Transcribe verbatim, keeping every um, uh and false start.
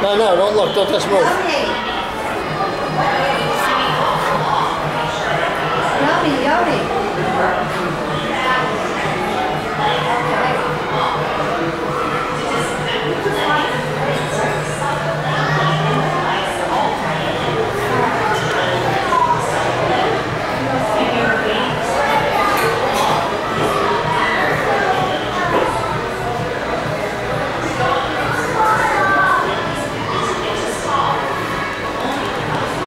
No, no, don't look. Don't touch move. Yummy. Yummy, yummy.